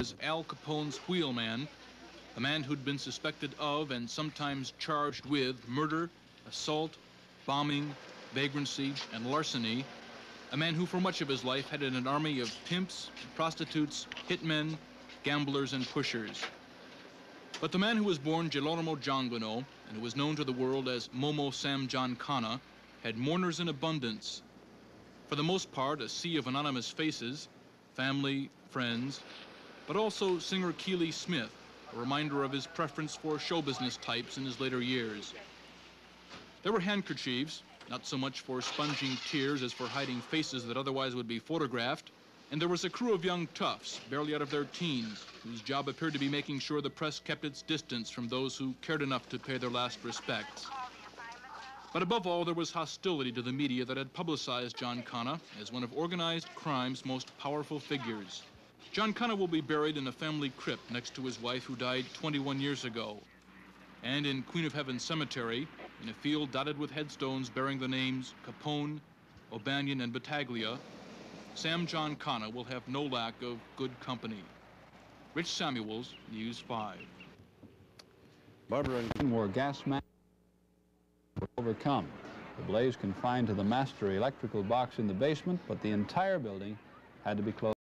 as Al Capone's wheelman, a man who'd been suspected of and sometimes charged with murder, assault, bombing, vagrancy, and larceny, a man who for much of his life had an army of pimps, prostitutes, hitmen, gamblers, and pushers. But the man who was born Girolamo Giangano and who was known to the world as Momo Sam Giancana had mourners in abundance. For the most part, a sea of anonymous faces, family, friends, but also singer Keely Smith, a reminder of his preference for show business types in his later years. There were handkerchiefs, not so much for sponging tears as for hiding faces that otherwise would be photographed, and there was a crew of young toughs, barely out of their teens, whose job appeared to be making sure the press kept its distance from those who cared enough to pay their last respects. But above all, there was hostility to the media that had publicized Giancana as one of organized crime's most powerful figures. Giancana will be buried in a family crypt next to his wife, who died 21 years ago. And in Queen of Heaven Cemetery, in a field dotted with headstones bearing the names Capone, O'Banion, and Battaglia, Sam Giancana will have no lack of good company. Rich Samuels, News 5. Barbara and wore gas masks were overcome. The blaze confined to the master electrical box in the basement, but the entire building had to be closed.